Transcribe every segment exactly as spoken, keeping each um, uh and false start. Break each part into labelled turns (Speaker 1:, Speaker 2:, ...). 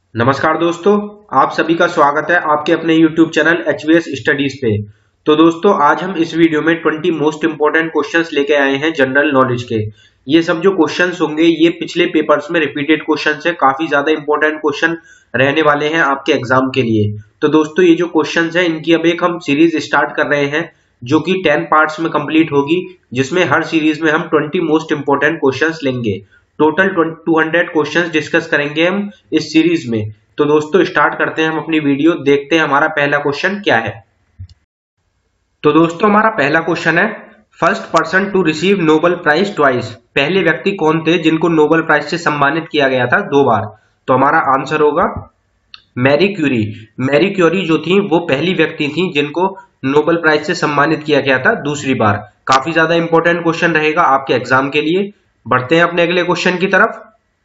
Speaker 1: नमस्कार दोस्तों, आप सभी का स्वागत है आपके अपने YouTube channel H V S studies पे। तो दोस्तों आज हम इस वीडियो में बीस मोस्ट इंपोर्टेंट क्वेश्चंस लेके आए हैं जनरल नॉलेज के। ये सब जो क्वेश्चंस होंगे ये पिछले पेपर्स में रिपीटेड क्वेश्चंस है, काफी ज्यादा इंपॉर्टेंट क्वेश्चन रहने वाले हैं आपके एग्जाम के लिए। तो दोस्तों ये जो क्वेश्चंस है इनकी अब एक हम सीरीज स्टार्ट कर रहे हैं जो कि टेन पार्ट्स में कंप्लीट होगी, जिसमें हर सीरीज में हम बीस मोस्ट इंपोर्टेंट क्वेश्चंस लेंगे। टोटल दो सौ क्वेश्चंस डिस्कस करेंगे हम इस सीरीज में। तो दोस्तों स्टार्ट करते हैं हम अपनी वीडियो, देखते हैं हमारा पहला क्वेश्चन क्या है। तो दोस्तों हमारा पहला क्वेश्चन है, first person to receive Nobel prize twice. पहले व्यक्ति कौन थे जिनको नोबेल प्राइज से सम्मानित किया गया था दो बार? तो हमारा आंसर होगा मैरी क्यूरी। मैरी क्यूरी जो थी वो पहली व्यक्ति थी जिनको नोबेल प्राइज से सम्मानित किया गया था दूसरी बार। काफी ज्यादा इंपॉर्टेंट क्वेश्चन रहेगा आपके एग्जाम के लिए। बढ़ते हैं अपने अगले क्वेश्चन की तरफ।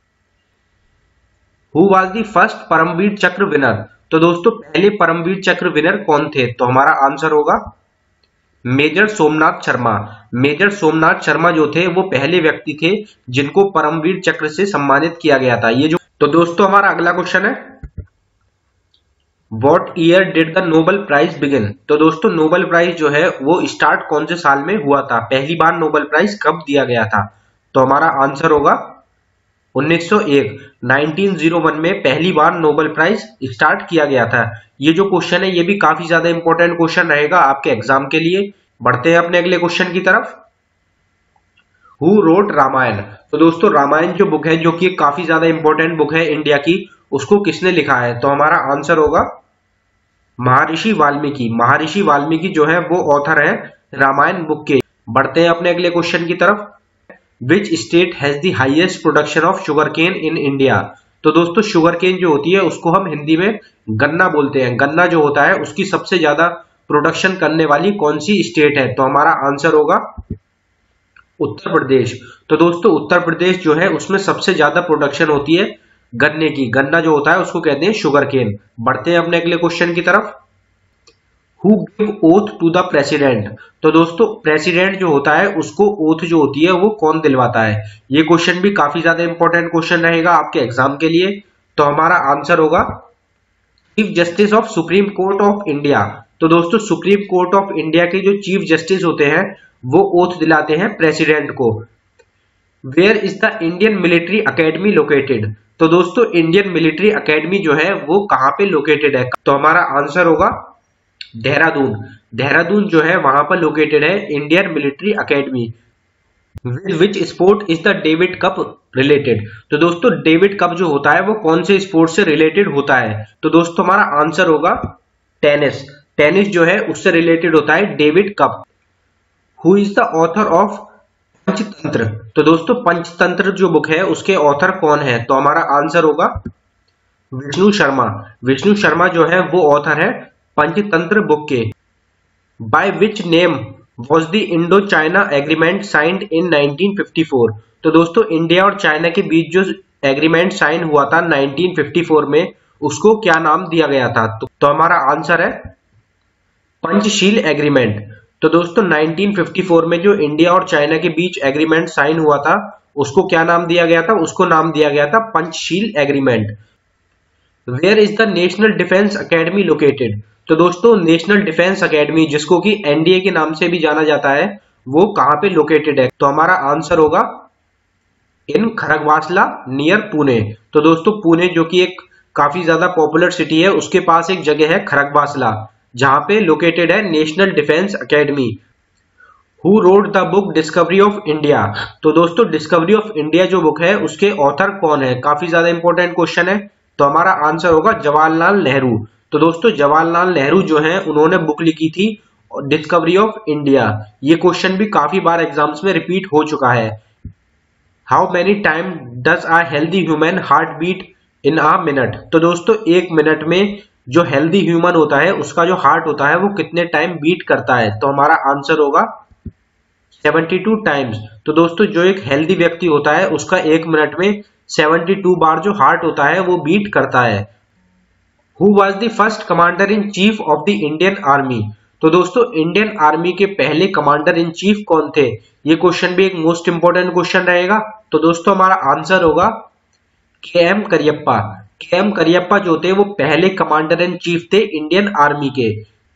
Speaker 1: Who was the first Paramvir Chakra winner? तो दोस्तों पहले परमवीर चक्र विनर कौन थे? तो हमारा आंसर होगा मेजर सोमनाथ शर्मा। मेजर सोमनाथ शर्मा जो थे वो पहले व्यक्ति थे जिनको परमवीर चक्र से सम्मानित किया गया था। ये जो तो दोस्तों हमारा अगला क्वेश्चन है, What year did the Nobel Prize begin? तो दोस्तों नोबेल प्राइज जो है वो स्टार्ट कौन से साल में हुआ था? पहली बार नोबेल प्राइज कब दिया गया था? तो हमारा आंसर होगा उन्नीस सौ एक। उन्नीस सौ एक में पहली बार नोबेल प्राइज स्टार्ट किया गया था। ये जो क्वेश्चन है ये भी काफी ज्यादा इंपॉर्टेंट क्वेश्चन रहेगा आपके एग्जाम के लिए। बढ़ते हैं अपने अगले क्वेश्चन की तरफ। Who wrote Ramayana? तो दोस्तों रामायण जो बुक है, जो कि काफी ज्यादा इंपॉर्टेंट बुक है इंडिया की, उसको किसने लिखा है? तो हमारा आंसर होगा महर्षि वाल्मीकि। महर्षि वाल्मीकि जो है वो ऑथर है रामायण बुक के। बढ़ते हैं अपने अगले क्वेश्चन की तरफ। Which state has the highest production of sugarcane in India? तो दोस्तों शुगर केन जो होती है उसको हम हिंदी में गन्ना बोलते हैं। गन्ना जो होता है उसकी सबसे ज्यादा प्रोडक्शन करने वाली कौन सी स्टेट है? तो हमारा आंसर होगा उत्तर प्रदेश। तो दोस्तों उत्तर प्रदेश जो है उसमें सबसे ज्यादा प्रोडक्शन होती है गन्ने की। गन्ना जो होता है उसको कहते हैं शुगर केन। बढ़ते हैं अपने अगले क्वेश्चन की तरफ। Who give oath to the president? तो दोस्तों प्रेसिडेंट जो होता है उसको ओथ जो होती है वो कौन दिलवाता है? ये क्वेश्चन भी काफी ज्यादा इंपॉर्टेंट क्वेश्चन रहेगा आपके एग्जाम के लिए। तो हमारा आंसर होगा chief justice of supreme court of India. तो दोस्तों सुप्रीम कोर्ट ऑफ इंडिया के जो चीफ जस्टिस होते हैं वो ओथ दिलाते हैं प्रेसिडेंट को। Where is the Indian military academy located? तो दोस्तों इंडियन मिलिट्री अकेडमी जो है वो कहाँ पे लोकेटेड है? तो हमारा आंसर होगा देहरादून। देहरादून जो है वहां पर लोकेटेड है Indian military academy. Which sport is the David cup related? तो दोस्तों डेविड कप जो होता है वो कौन से स्पोर्ट से रिलेटेड होता है? तो दोस्तों हमारा आंसर होगा टेनिस। टेनिस जो है उससे रिलेटेड होता है David cup. Who is the author of Panchatantra? तो दोस्तों पंचतंत्र जो बुक है उसके ऑथर कौन है? तो हमारा आंसर होगा विष्णु शर्मा। विष्णु शर्मा जो है वो ऑथर है पंचतंत्र बुक के। By which name was the Indo China agreement signed in nineteen fifty four? तो दोस्तों इंडिया और चाइना के बीच जो एग्रीमेंट साइन हुआ था नाइनटीन फिफ्टी फोर में, उसको क्या नाम दिया गया था? तो, तो हमारा आंसर है पंचशील एग्रीमेंट। तो दोस्तों नाइनटीन फिफ्टी फोर में जो इंडिया और चाइना के बीच एग्रीमेंट साइन हुआ था उसको क्या नाम दिया गया था? उसको नाम दिया गया था Panchsheel agreement. Where is the national defence academy located? तो दोस्तों नेशनल डिफेंस अकेडमी जिसको कि एन डी ए के नाम से भी जाना जाता है वो कहां पे लोकेटेड है? तो हमारा आंसर होगा इन खरगवासला नियर पुणे। तो दोस्तों पुणे जो कि एक काफी ज्यादा पॉपुलर सिटी है उसके पास एक जगह है खरगवासला जहां पे लोकेटेड है national defence academy. Who wrote the book discovery of India? तो दोस्तों डिस्कवरी ऑफ इंडिया जो बुक है उसके ऑथर कौन है? काफी ज्यादा इंपॉर्टेंट क्वेश्चन है। तो हमारा आंसर होगा जवाहरलाल नेहरू। तो दोस्तों जवाहरलाल नेहरू जो है उन्होंने बुक लिखी थी डिस्कवरी ऑफ इंडिया। ये क्वेश्चन भी काफी बार एग्जाम्स में रिपीट हो चुका है। How many time does a healthy human heart beat in a minute? तो दोस्तों एक मिनट में जो हेल्दी ह्यूमन होता है उसका जो हार्ट होता है वो कितने टाइम बीट करता है? तो हमारा आंसर होगा बहत्तर टाइम्स। तो दोस्तों जो एक हेल्दी व्यक्ति होता है उसका एक मिनट में बहत्तर बार जो हार्ट होता है वो बीट करता है। Who was the first commander in chief of the Indian Army? तो दोस्तों इंडियन आर्मी के पहले कमांडर इन चीफ कौन थे? ये क्वेश्चन भी एक मोस्ट इंपोर्टेंट क्वेश्चन रहेगा। तो दोस्तों हमारा आंसर होगा के एम करियप्पा। के एम करियप्पा जो थे वो पहले कमांडर इन चीफ थे इंडियन आर्मी के।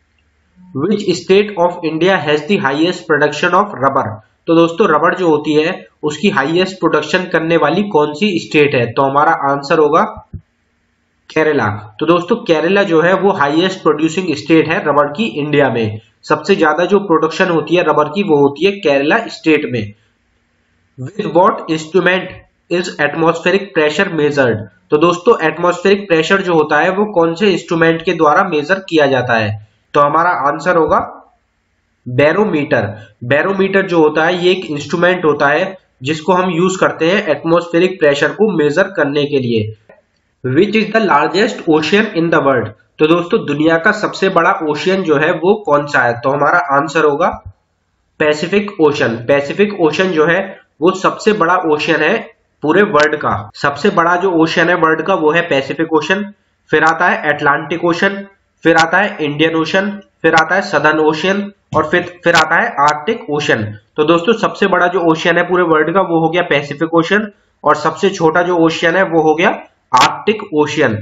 Speaker 1: Which state of India has the highest production of rubber. तो दोस्तों रबर जो होती है उसकी हाईएस्ट प्रोडक्शन करने वाली कौन सी स्टेट है? तो हमारा आंसर होगा केरला। तो दोस्तों केरला जो है वो हाईएस्ट प्रोड्यूसिंग स्टेट है रबर की इंडिया में। सबसे ज्यादा जो प्रोडक्शन होती है रबर की वो होती है केरला स्टेट में। With what instrument is atmospheric pressure measured. तो दोस्तों एटमॉस्फेरिक प्रेशर जो होता है वो कौन से इंस्ट्रूमेंट के द्वारा मेजर किया जाता है? तो हमारा आंसर होगा बैरोमीटर। बैरोमीटर जो होता है ये एक इंस्ट्रूमेंट होता है जिसको हम यूज करते हैं एटमॉस्फेरिक प्रेशर को मेजर करने के लिए। Which is the largest ocean in the world. तो दोस्तों दुनिया का सबसे बड़ा ओशियन जो है वो कौन सा है? तो हमारा आंसर होगा पैसिफिक ओशन। पैसिफिक ओशन जो है वो सबसे बड़ा ओशियन है पूरे वर्ल्ड का। सबसे बड़ा जो ओशियन है वर्ल्ड का वो है पैसिफिक ओशन, फिर आता है अटलांटिक ओशन, फिर आता है इंडियन ओशन, फिर आता है सदर्न ओशियन और फिर फिर आता है आर्कटिक ओशन। तो दोस्तों सबसे बड़ा जो ओशियन है पूरे वर्ल्ड का वो हो गया पैसिफिक ओशन और सबसे छोटा जो ओशियन है वो हो गया Arctic ocean.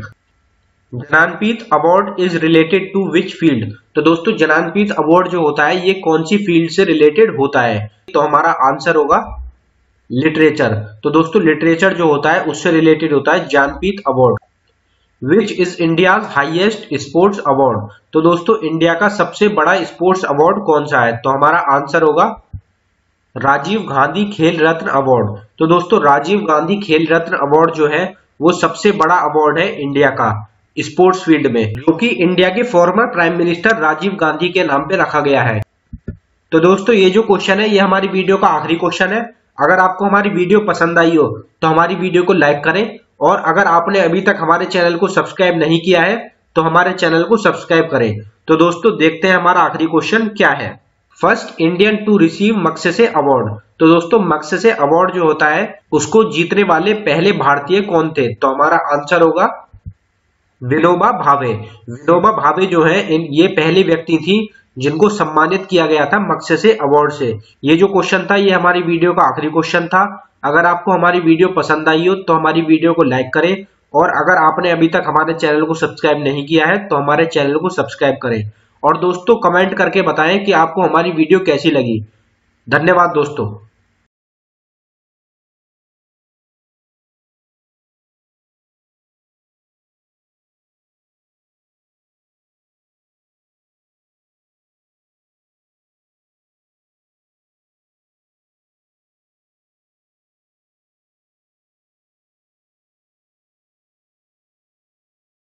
Speaker 1: Gyanpeeth award is related to which field. तो दोस्तों ज्ञानपीठ अवार्ड जो होता है ये कौन सी फील्ड से रिलेटेड होता है? तो हमारा आंसर होगा लिटरेचर। तो दोस्तों लिटरेचर जो होता है उससे रिलेटेड होता है Gyanpeeth award. Which is India's highest sports award. तो दोस्तों इंडिया का सबसे बड़ा स्पोर्ट्स अवार्ड कौन सा है? तो हमारा आंसर होगा राजीव गांधी खेल रत्न अवार्ड। तो दोस्तों राजीव गांधी खेल रत्न अवार्ड जो है वो सबसे बड़ा अवार्ड है इंडिया का स्पोर्ट्स फील्ड में, जो कि इंडिया के former prime minister Rajiv Gandhi के नाम पे रखा गया है। तो दोस्तों ये जो क्वेश्चन है ये हमारी वीडियो का आखिरी क्वेश्चन है। अगर आपको हमारी वीडियो पसंद आई हो तो हमारी वीडियो को लाइक करें और अगर आपने अभी तक हमारे चैनल को सब्सक्राइब नहीं किया है तो हमारे चैनल को सब्सक्राइब करें। तो दोस्तों देखते हैं हमारा आखिरी क्वेश्चन क्या है। First Indian to receive Magsaysay award. तो दोस्तों मक्सेसे अवार्ड जो होता है उसको जीतने वाले पहले भारतीय कौन थे? तो हमारा आंसर होगा विनोबा भावे। विनोबा भावे जो है इन ये पहले व्यक्ति थी जिनको सम्मानित किया गया था मक्सेसे अवार्ड से। ये जो क्वेश्चन था ये हमारी वीडियो का आखिरी क्वेश्चन था। अगर आपको हमारी वीडियो पसंद आई हो तो हमारी वीडियो को लाइक करें और अगर आपने अभी तक हमारे चैनल को सब्सक्राइब नहीं किया है तो हमारे चैनल को सब्सक्राइब करें और दोस्तों कमेंट करके बताएं कि आपको हमारी वीडियो कैसी लगी। धन्यवाद दोस्तों।